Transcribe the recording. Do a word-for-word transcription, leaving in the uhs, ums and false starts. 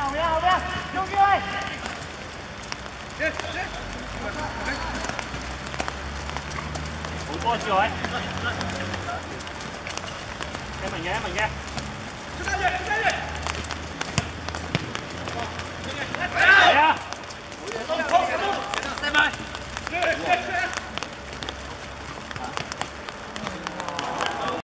Hồng nhá, Hồng nhá. Trung kia ơi. Ủa cô rồi. Em mình nghe, em mình nghe.